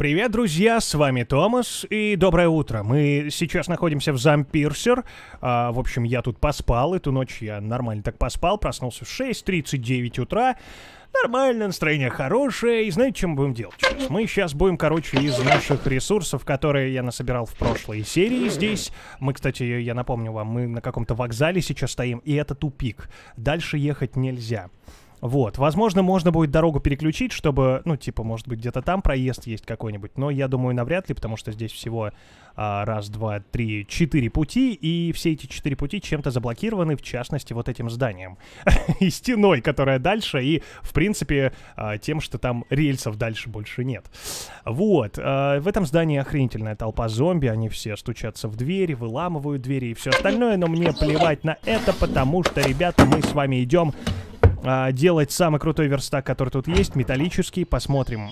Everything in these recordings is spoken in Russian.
Привет, друзья, с вами Томас, и доброе утро. Мы сейчас находимся в Зампирсер. В общем, я тут поспал, эту ночь я нормально так поспал, проснулся в 6:39 утра. Нормально, настроение хорошее, и знаете, что мы будем делать сейчас? Мы сейчас будем, короче, из наших ресурсов, которые я насобирал в прошлой серии здесь. Мы, кстати, я напомню вам, мы на каком-то вокзале сейчас стоим, и это тупик. Дальше ехать нельзя. Вот, возможно, можно будет дорогу переключить, чтобы, ну, типа, может быть, где-то там проезд есть какой-нибудь, но я думаю, навряд ли, потому что здесь всего раз, два, три, 4 пути, и все эти 4 пути чем-то заблокированы, в частности, вот этим зданием и стеной, которая дальше, и, в принципе, тем, что там рельсов дальше больше нет. Вот, в этом здании охренительная толпа зомби, они все стучатся в двери, выламывают двери и все остальное, но мне плевать на это, потому что, ребята, мы с вами идем делать самый крутой верстак, который тут есть, металлический. Посмотрим,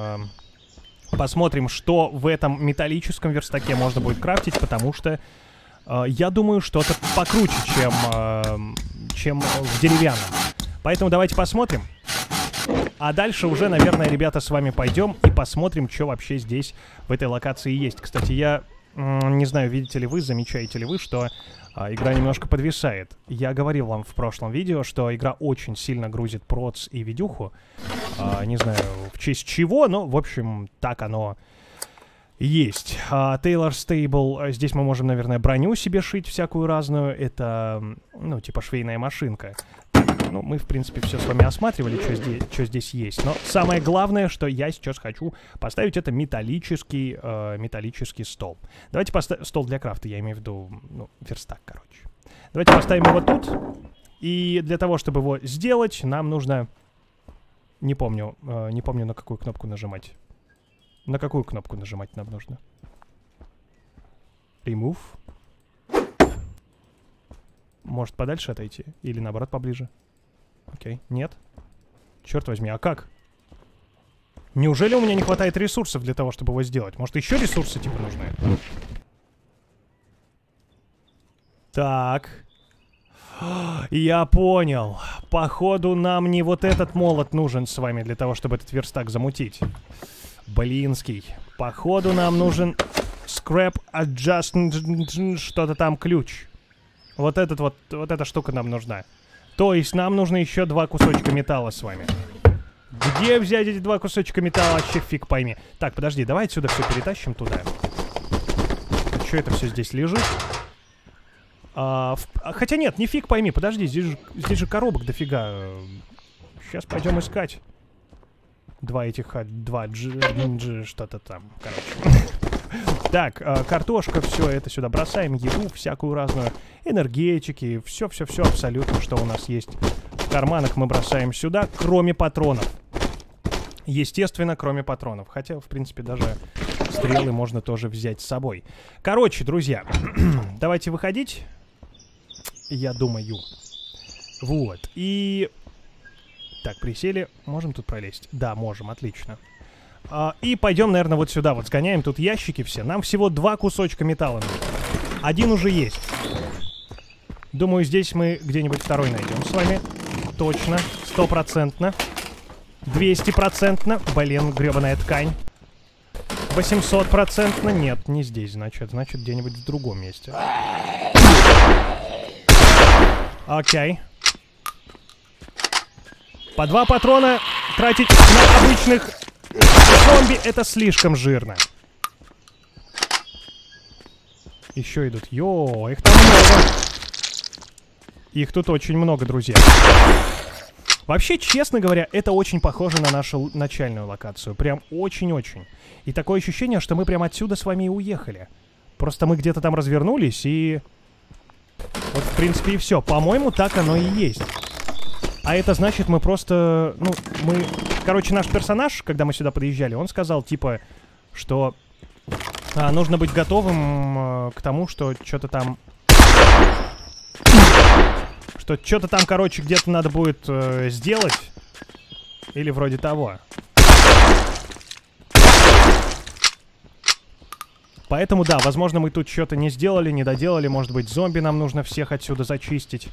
что в этом металлическом верстаке можно будет крафтить, потому что я думаю, что-то покруче, чем в деревянном. Поэтому давайте посмотрим. А дальше уже, наверное, ребята, с вами пойдем и посмотрим, что вообще здесь в этой локации есть. Кстати, я не знаю, видите ли вы, замечаете ли вы, что игра немножко подвисает. Я говорил вам в прошлом видео, что игра очень сильно грузит проц и видюху. Не знаю, в честь чего, но, в общем, так оно есть. Taylor Stable. Здесь мы можем, наверное, броню себе шить всякую разную. Это, ну, типа швейная машинка. Ну, мы, в принципе, все с вами осматривали, что здесь есть. Но самое главное, что я сейчас хочу поставить, это металлический стол. Давайте поставим стол для крафта, я имею в виду, ну, верстак, короче. Давайте поставим его тут. И для того, чтобы его сделать, нам нужно... Не помню, на какую кнопку нажимать. На какую кнопку нажимать нам нужно? Remove. Может, подальше отойти? Или, наоборот, поближе? Окей, нет. Черт возьми, а как? Неужели у меня не хватает ресурсов для того, чтобы его сделать? Может, еще ресурсы, типа, нужны? Так. Я понял. Походу, нам не вот этот молот нужен с вами для того, чтобы этот верстак замутить. Блинский. Походу, нам нужен scrap adjustment, что-то там, ключ. Вот эта штука нам нужна. То есть нам нужно еще 2 кусочка металла с вами. Где взять эти 2 кусочка металла, вообще фиг пойми. Так, подожди, давай отсюда все перетащим туда. Что это все здесь лежит? Хотя нет, не фиг пойми, подожди, здесь же коробок дофига. Сейчас пойдем искать. Два G, что-то там, короче. Так, картошка, все это сюда бросаем, еду, всякую разную, энергетики, все абсолютно, что у нас есть в карманах, мы бросаем сюда, кроме патронов. Естественно, кроме патронов, хотя, в принципе, даже стрелы можно тоже взять с собой. Короче, друзья, давайте выходить, я думаю. Вот, и... Так, присели, можем тут пролезть? Да, можем, отлично. И пойдем, наверное, вот сюда вот сгоняем. Тут ящики все. Нам всего 2 кусочка металла нужно. Один уже есть. Думаю, здесь мы где-нибудь второй найдем с вами. Точно. 100%. 200%. Блин, гребаная ткань. 800%. Нет, не здесь, значит. Значит, где-нибудь в другом месте. Окей. По 2 патрона тратить на обычных... зомби — это слишком жирно. Еще идут. Йо, их там много. Их тут очень много, друзья. Вообще, честно говоря, это очень похоже на нашу начальную локацию. Прям очень-очень. И такое ощущение, что мы прям отсюда с вами и уехали. Просто мы где-то там развернулись и... Вот, в принципе, и все. По-моему, так оно и есть. А это значит, мы просто... Ну, мы... Короче, наш персонаж, когда мы сюда подъезжали, он сказал, типа, что нужно быть готовым к тому, что что-то там... Что что-то там, короче, где-то надо будет сделать. Или вроде того. Поэтому, да, возможно, мы тут что-то не сделали, не доделали. Может быть, зомби нам нужно всех отсюда зачистить.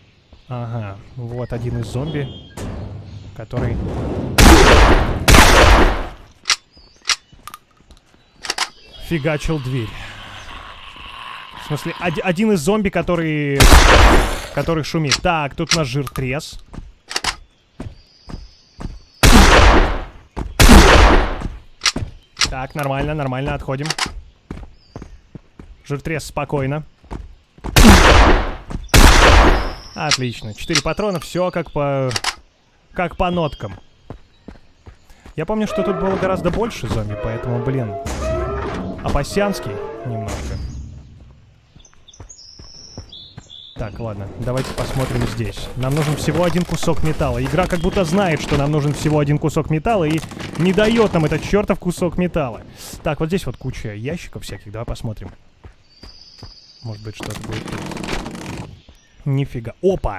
Ага, вот один из зомби, который... фигачил дверь. В смысле, один из зомби, который шумит. Так, тут у нас жиртрез. Так, нормально, нормально, отходим. Жиртрез, спокойно. Отлично, 4 патрона, все как по ноткам. Я помню, что тут было гораздо больше зомби, поэтому, блин, опасянский немножко. Так, ладно, давайте посмотрим здесь. Нам нужен всего один кусок металла. Игра как будто знает, что нам нужен всего один кусок металла и не дает нам этот чертов кусок металла. Так, вот здесь вот куча ящиков всяких. Давай посмотрим. Может быть, что-то будет тут. Нифига. Опа!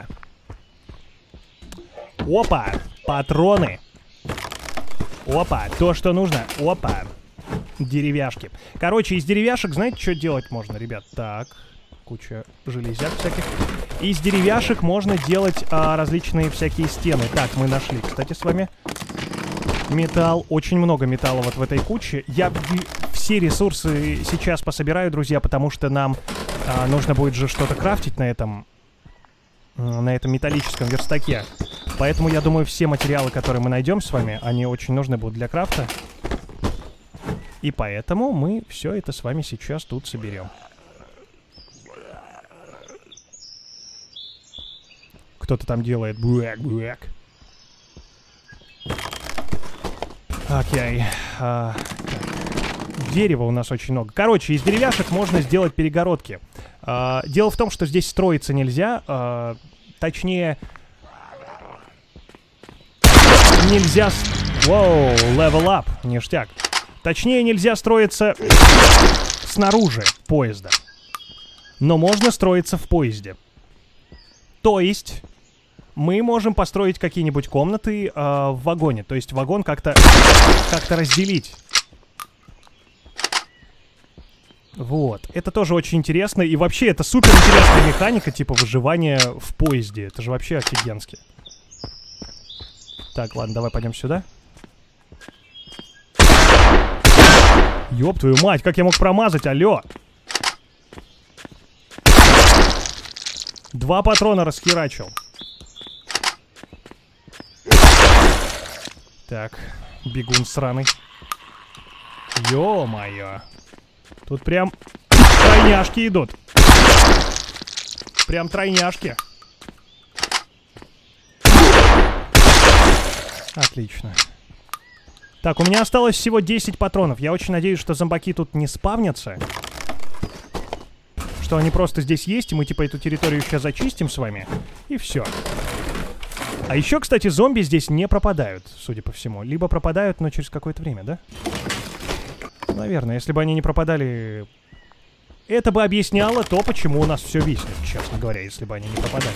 Опа! Патроны! Опа! То, что нужно. Опа! Деревяшки. Короче, из деревяшек, знаете, что делать можно, ребят? Так... Куча железяк всяких. Из деревяшек можно делать различные всякие стены. Так, мы нашли, кстати, с вами металл. Очень много металла вот в этой куче. Я все ресурсы сейчас пособираю, друзья, потому что нам нужно будет же что-то крафтить на этом металлическом верстаке. Поэтому, я думаю, все материалы, которые мы найдем с вами, они очень нужны будут для крафта. И поэтому мы все это с вами сейчас тут соберем. Кто-то там делает буэк-буэк. Окей. Дерева у нас очень много. Короче, из деревяшек можно сделать перегородки. Дело в том, что здесь строиться нельзя. Точнее... Нельзя... Воу, level up. Ништяк. Точнее, нельзя строиться снаружи поезда. Но можно строиться в поезде. То есть... Мы можем построить какие-нибудь комнаты в вагоне. То есть вагон как-то разделить. Вот. Это тоже очень интересно. И вообще это супер интересная механика, типа выживания в поезде. Это же вообще офигенски. Так, ладно, давай пойдем сюда. Ёб твою мать, как я мог промазать, алло. 2 патрона расхерачил. Так, бегун сраный. Ё-моё. Тут прям тройняшки идут. Прям тройняшки. Отлично. Так, у меня осталось всего 10 патронов. Я очень надеюсь, что зомбаки тут не спавнятся. Что они просто здесь есть, и мы типа эту территорию сейчас зачистим с вами. И все. А еще, кстати, зомби здесь не пропадают, судя по всему. Либо пропадают, но через какое-то время, да? Наверное, если бы они не пропадали... Это бы объясняло то, почему у нас все виснет, честно говоря, если бы они не пропадали.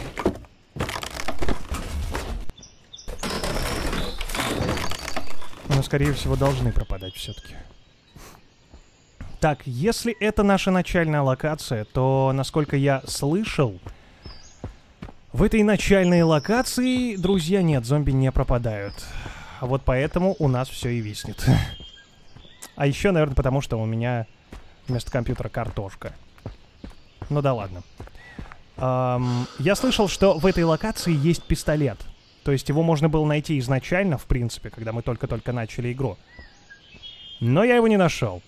Но, скорее всего, должны пропадать все-таки. Так, если это наша начальная локация, то, насколько я слышал... В этой начальной локации, друзья, нет, зомби не пропадают. А вот поэтому у нас все и виснет. А еще, наверное, потому что у меня вместо компьютера картошка. Ну да ладно. Я слышал, что в этой локации есть пистолет. То есть его можно было найти изначально, в принципе, когда мы только-только начали игру. Но я его не нашел.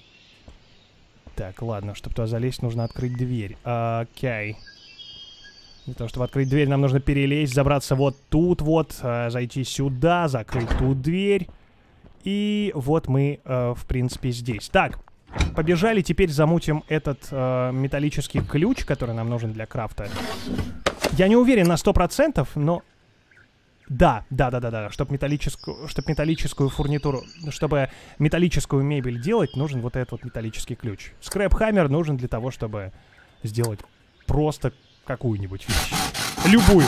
Так, ладно, чтобы туда залезть, нужно открыть дверь. Окей. Для того, чтобы открыть дверь, нам нужно перелезть, забраться вот тут вот, зайти сюда, закрыть тут дверь. И вот мы, в принципе, здесь. Так, побежали, теперь замутим этот металлический ключ, который нам нужен для крафта. Я не уверен на 100%, но... Да, чтобы металлическую фурнитуру, чтобы металлическую мебель делать, нужен вот этот вот металлический ключ. Скрэп-хаммер нужен для того, чтобы сделать просто... какую-нибудь вещь. Любую.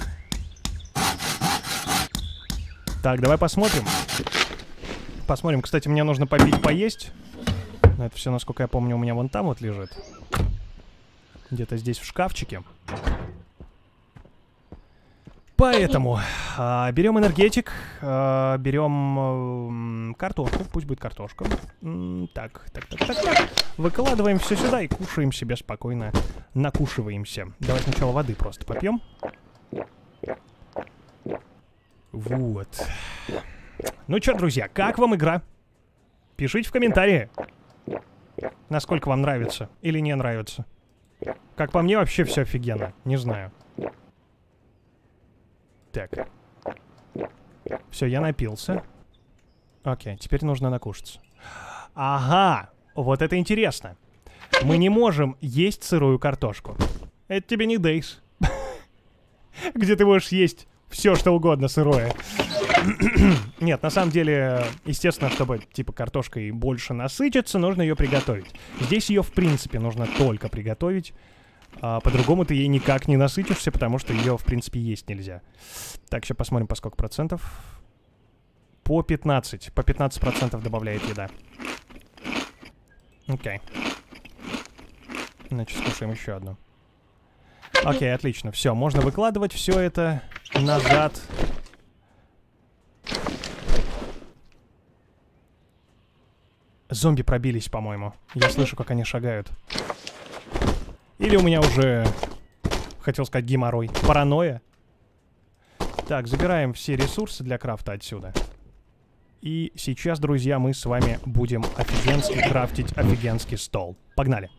Так, давай посмотрим. Посмотрим. Кстати, мне нужно попить, поесть. Но это все, насколько я помню, у меня вон там вот лежит. Где-то здесь в шкафчике. Поэтому берем энергетик, берем картошку, пусть будет картошка. Так. Выкладываем все сюда и кушаем себе спокойно, накушиваемся. Давай сначала воды просто попьем. Вот. Ну что, друзья, как вам игра? Пишите в комментарии, насколько вам нравится или не нравится. Как по мне, вообще все офигенно. Не знаю. Так. Все, я напился. Окей, теперь нужно накушаться. Ага, вот это интересно. Мы не можем есть сырую картошку. Это тебе не Дейс. Где ты можешь есть все, что угодно сырое. Нет, на самом деле, естественно, чтобы, типа, картошкой больше насытиться, нужно ее приготовить. Здесь ее, в принципе, нужно только приготовить. По-другому ты ей никак не насытишься, потому что ее, в принципе, есть нельзя. Так, сейчас посмотрим, по сколько процентов. По 15. По 15% добавляет еда. Окей. Значит, скушаем еще одну. Окей, отлично. Все, можно выкладывать все это назад. Зомби пробились, по-моему. Я слышу, как они шагают. Или у меня уже, хотел сказать, геморрой. Паранойя. Так, забираем все ресурсы для крафта отсюда. И сейчас, друзья, мы с вами будем офигенски крафтить офигенский стол. Погнали.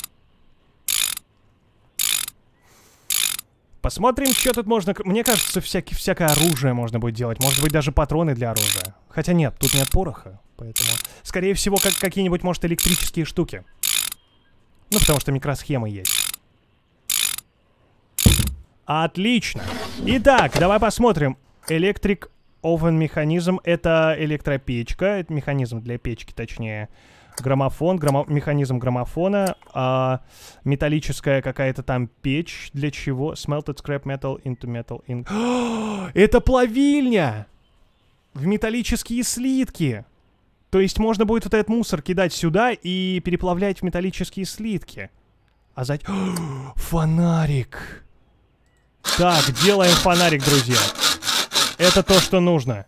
Посмотрим, что тут можно... Мне кажется, всякое оружие можно будет делать. Может быть, даже патроны для оружия. Хотя нет, тут нет пороха. Поэтому, скорее всего, какие-нибудь, может, электрические штуки. Ну, потому что микросхемы есть. Отлично. Итак, давай посмотрим. Electric Oven механизм. Это электропечка. Это механизм для печки, точнее. Граммофон. Механизм граммофона. Металлическая какая-то там печь. Для чего? Smelted scrap metal into metal in... Это плавильня! В металлические слитки. То есть можно будет вот этот мусор кидать сюда и переплавлять в металлические слитки. А затем... Фонарик! Так, делаем фонарик, друзья. Это то, что нужно.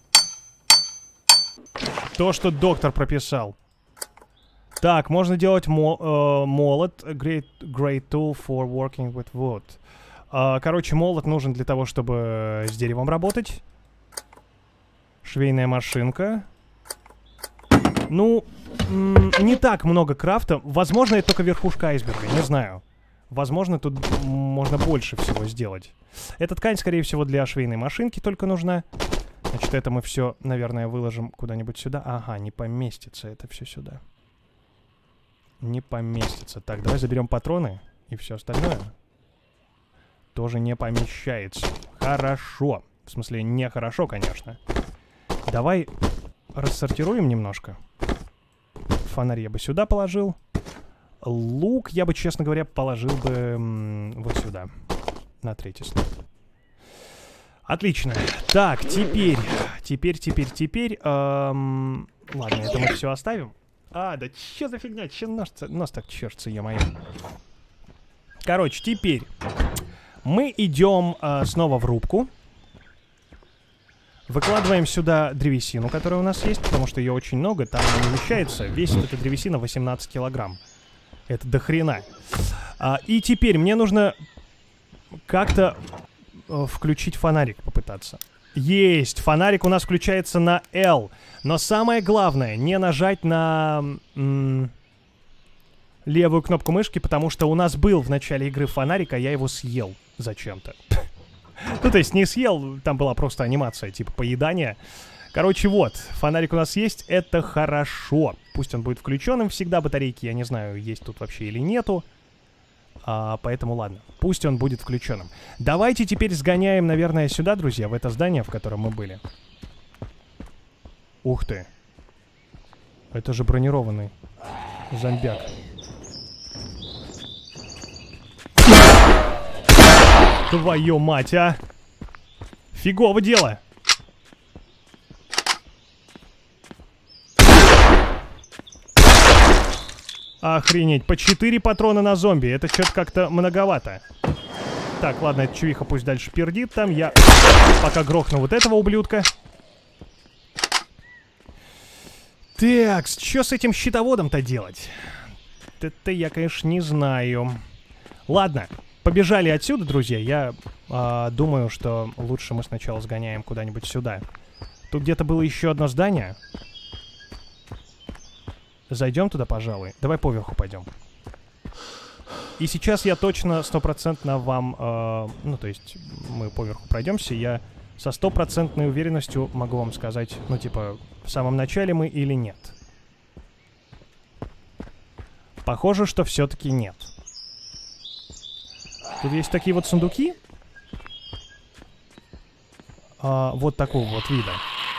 То, что доктор прописал. Так, можно делать молот. Great tool for working with wood. Короче, молот нужен для того, чтобы с деревом работать. Швейная машинка. Ну, не так много крафта. Возможно, это только верхушка айсберга, не знаю. Возможно, тут можно больше всего сделать. Эта ткань, скорее всего, для швейной машинки только нужна. Значит, это мы все, наверное, выложим куда-нибудь сюда. Ага, не поместится это все сюда. Не поместится. Так, давай заберем патроны и все остальное. Тоже не помещается. Хорошо. В смысле, нехорошо, конечно. Давай рассортируем немножко. Фонарь я бы сюда положил. Лук я бы, честно говоря, положил бы вот сюда. На третий слой. Отлично. Так, теперь. Ладно, это мы все оставим. Да что за фигня? Че нос так чешется, е-мое. Короче, теперь мы идем снова в рубку. Выкладываем сюда древесину, которая у нас есть, потому что ее очень много, там она не вмещается. Весит эта древесина 18 килограмм. Это до хрена. И теперь мне нужно как-то включить фонарик, попытаться. Есть! Фонарик у нас включается на L. Но самое главное, не нажать на левую кнопку мышки, потому что у нас был в начале игры фонарик, а я его съел зачем-то. Ну, то есть не съел, там была просто анимация, типа поедания. Короче, вот, фонарик у нас есть, это хорошо. Пусть он будет включенным всегда, батарейки, я не знаю, есть тут вообще или нету. Поэтому ладно, пусть он будет включенным. Давайте теперь сгоняем, наверное, сюда, друзья, в это здание, в котором мы были. Ух ты. Это же бронированный зомбяк. Твою мать, а! Фигово дело! Охренеть, по 4 патрона на зомби. Это что-то как-то многовато. Так, ладно, эта чувиха пусть дальше пердит там. Я пока грохну вот этого ублюдка. Так, что с этим щитоводом-то делать? Это я, конечно, не знаю. Ладно, побежали отсюда, друзья. Я думаю, что лучше мы сначала сгоняем куда-нибудь сюда. Тут где-то было еще одно здание. Зайдем туда, пожалуй. Давай поверху пойдем. И сейчас я точно стопроцентно вам... ну, то есть мы поверху пройдемся. Я со стопроцентной уверенностью могу вам сказать, ну, типа, в самом начале мы или нет. Похоже, что все-таки нет. Тут есть такие вот сундуки. Вот такого вот вида.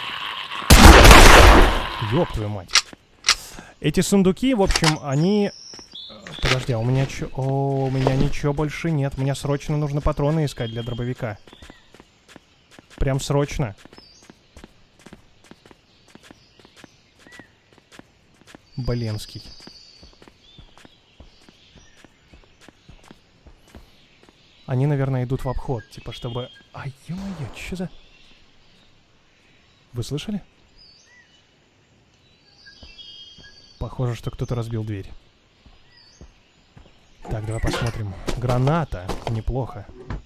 Ёб твою мать. Эти сундуки, в общем, они... Подожди, а у меня чё... О, у меня ничего больше нет. Мне срочно нужно патроны искать для дробовика. Прям срочно. Блинский. Они, наверное, идут в обход. Типа, чтобы... Ай, ё-моё, чё за... Вы слышали? Похоже, что кто-то разбил дверь. Так, давай посмотрим. Граната. Неплохо.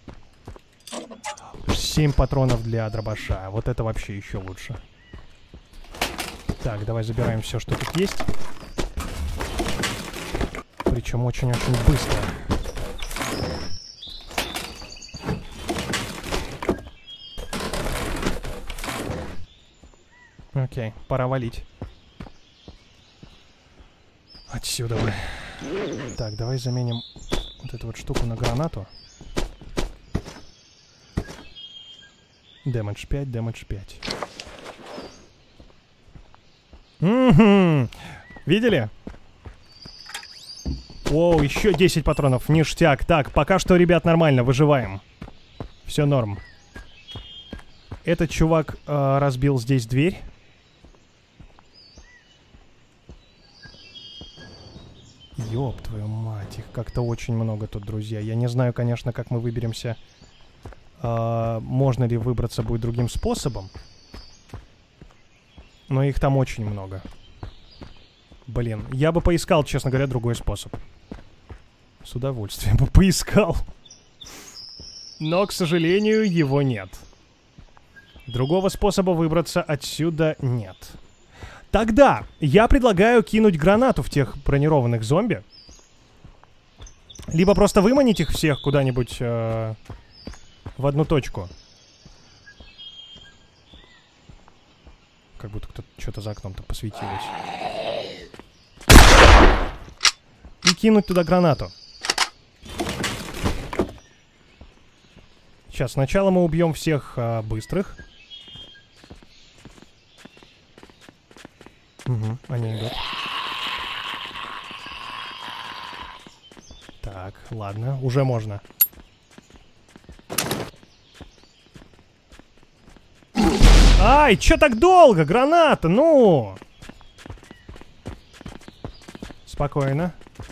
7 патронов для дробаша. Вот это вообще еще лучше. Так, давай забираем все, что тут есть. Причем очень-очень быстро. Окей, пора валить. Отсюда бы. Так, давай заменим вот эту вот штуку на гранату. Дэмэдж 5, дэмэдж 5. Видели? Оу, еще 10 патронов. Ништяк. Так, пока что, ребят, нормально, выживаем. Все норм. Этот чувак разбил здесь дверь. Ёб твою мать, их как-то очень много тут, друзья. Я не знаю, конечно, как мы выберемся. Можно ли выбраться будет другим способом. Но их там очень много. Блин, я бы поискал, честно говоря, другой способ. С удовольствием бы поискал. Но, к сожалению, его нет. Другого способа выбраться отсюда нет. Тогда я предлагаю кинуть гранату в тех бронированных зомби. Либо просто выманить их всех куда-нибудь в одну точку. Как будто кто-то что-то за окном-то посветилось. И кинуть туда гранату. Сейчас, сначала мы убьем всех быстрых. Угу, они идут. Так, ладно, уже можно. Ай, чё так долго? Граната, ну! Спокойно.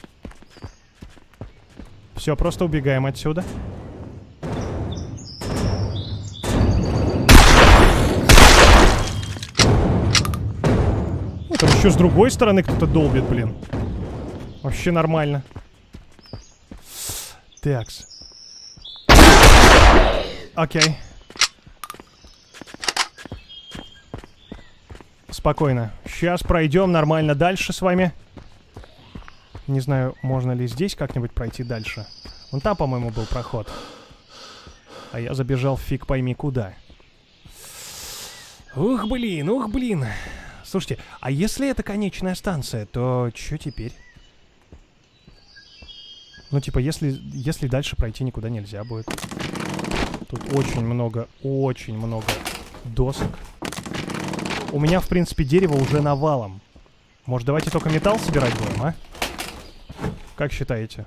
Все, просто убегаем отсюда. Ну, там еще с другой стороны кто-то долбит, блин. Вообще нормально. Такс. Окей. Спокойно. Сейчас пройдем нормально дальше с вами. Не знаю, можно ли здесь как-нибудь пройти дальше. Вон там, по-моему, был проход. А я забежал фиг пойми куда. Ух, блин, ух, блин. Слушайте, а если это конечная станция, то что теперь? Ну, типа, если дальше пройти никуда нельзя будет. Тут очень много досок. У меня, в принципе, дерево уже навалом. Может, давайте только металл собирать будем, а? Как считаете?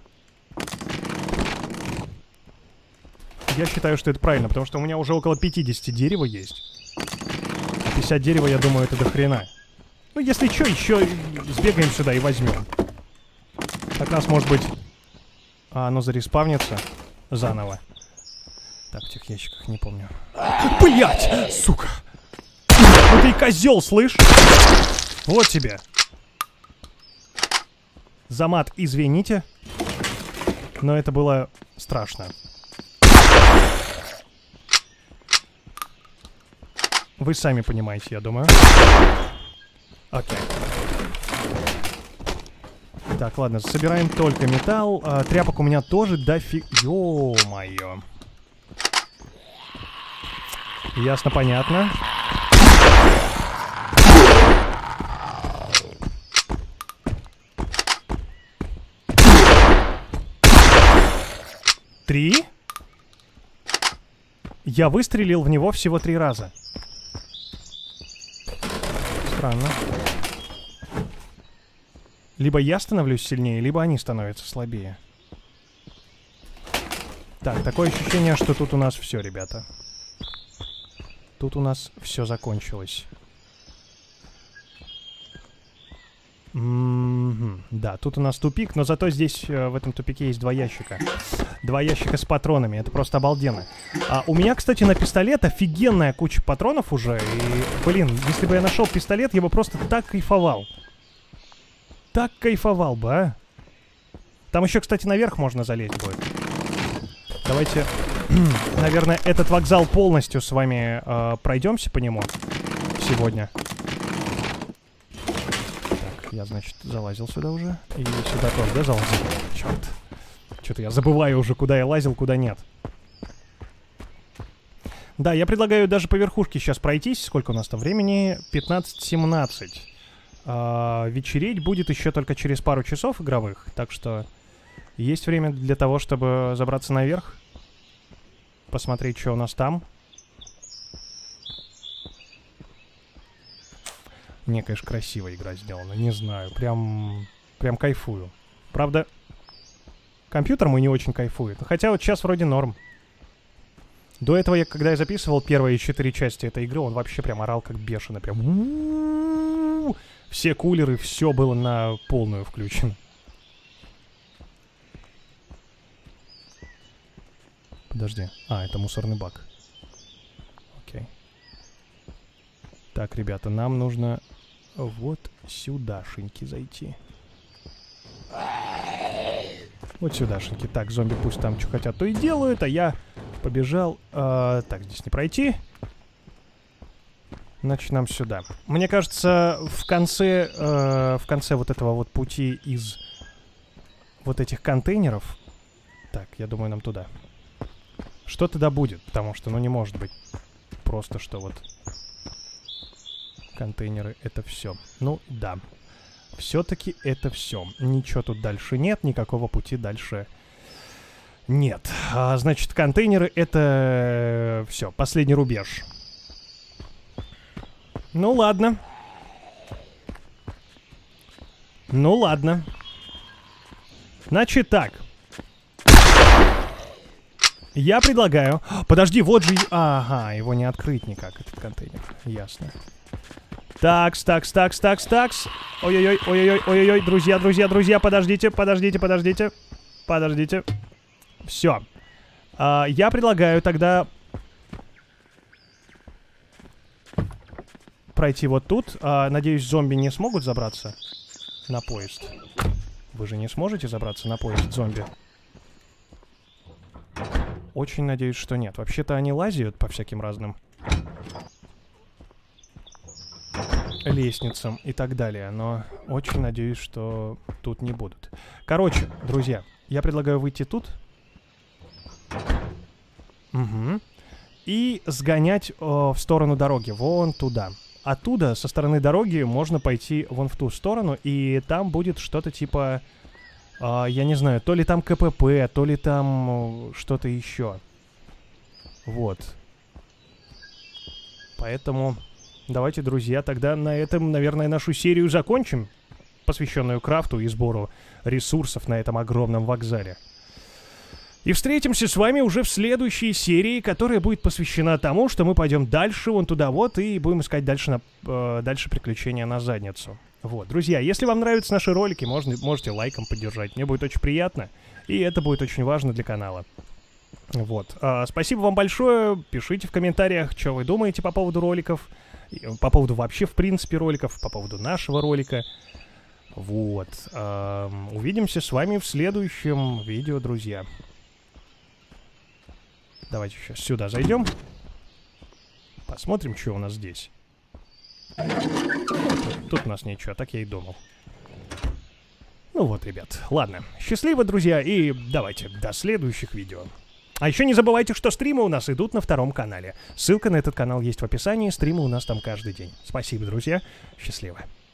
Я считаю, что это правильно, потому что у меня уже около 50 дерева есть. А 50 дерева, я думаю, это до хрена. Ну, если что, еще сбегаем сюда и возьмем. Как раз, может быть... оно зареспавнится заново. Так, в тех ящиках не помню. Блять, сука! Ну ты козел, слышь? Вот тебе. За мат извините. Но это было страшно. Вы сами понимаете, я думаю. Окей. Так, ладно, собираем только металл. Тряпок у меня тоже дофиг... Ё-моё. Ясно, понятно. Три? Я выстрелил в него всего 3 раза. Странно. Либо я становлюсь сильнее, либо они становятся слабее. Так, такое ощущение, что тут у нас все, ребята. Тут у нас все закончилось. Да, тут у нас тупик, но зато здесь в этом тупике есть 2 ящика. 2 ящика с патронами, это просто обалденно. У меня, кстати, на пистолет офигенная куча патронов уже. И, блин, если бы я нашел пистолет, я бы просто так кайфовал. Так кайфовал бы, а. Там еще, кстати, наверх можно залезть будет. Давайте, наверное, этот вокзал полностью с вами пройдемся по нему сегодня. Так, я, значит, залазил сюда уже. И сюда тоже, да, залазил? Черт. Что-то я забываю уже, куда я лазил, куда нет. Да, я предлагаю даже по верхушке сейчас пройтись. Сколько у нас там времени? 15-17. Вечереть будет еще только через пару часов игровых. Так что есть время для того, чтобы забраться наверх. Посмотреть, что у нас там. Не, конечно, красивая игра сделана. Не знаю, прям кайфую. Правда, компьютер мой не очень кайфует. Хотя вот сейчас вроде норм. До этого, когда я записывал первые 4 части этой игры, он вообще прям орал как бешеный. Прям... Все кулеры, все было на полную включено. Подожди. Это мусорный бак. Окей. Так, ребята, нам нужно вот сюдашеньки зайти. Вот сюдашеньки. Так, зомби пусть там что хотят, то и делают, а я побежал. Так, здесь не пройти. Значит, нам сюда. Мне кажется, в конце вот этого вот пути из вот этих контейнеров... Так, я думаю, нам туда. Что-то да будет, потому что, ну, не может быть просто, что вот контейнеры — это все. Ну, да. Все-таки это все. Ничего тут дальше нет, никакого пути дальше нет. Значит, контейнеры — это все, последний рубеж. Ну, ладно. Ну, ладно. Значит, так. Я предлагаю... Подожди, вот же... Ага, его не открыть никак, этот контейнер. Ясно. Такс. Ой-ой-ой, ой-ой-ой, ой-ой-ой, друзья, подождите. Все. Я предлагаю тогда... пройти вот тут. Надеюсь, зомби не смогут забраться на поезд. Вы же не сможете забраться на поезд, зомби? Очень надеюсь, что нет. Вообще-то они лазят по всяким разным лестницам и так далее. Но очень надеюсь, что тут не будут. Короче, друзья, я предлагаю выйти тут. Угу. И сгонять в сторону дороги. Вон туда. Оттуда, со стороны дороги, можно пойти вон в ту сторону. И там будет что-то типа... я не знаю, то ли там КПП, то ли там что-то еще. Вот. Поэтому давайте, друзья, тогда на этом, наверное, нашу серию закончим, посвященную крафту и сбору ресурсов на этом огромном вокзале. И встретимся с вами уже в следующей серии, которая будет посвящена тому, что мы пойдем дальше, вон туда вот, и будем искать дальше приключения на задницу. Вот, друзья, если вам нравятся наши ролики, можете лайком поддержать. Мне будет очень приятно, и это будет очень важно для канала. Вот. Спасибо вам большое. Пишите в комментариях, что вы думаете по поводу роликов. По поводу вообще, в принципе, роликов. По поводу нашего ролика. Вот. Увидимся с вами в следующем видео, друзья. Давайте сейчас сюда зайдем. Посмотрим, что у нас здесь. Тут у нас ничего, так я и думал. Ну вот, ребят. Ладно. Счастливо, друзья, и давайте до следующих видео. А еще не забывайте, что стримы у нас идут на втором канале. Ссылка на этот канал есть в описании. Стримы у нас там каждый день. Спасибо, друзья. Счастливо.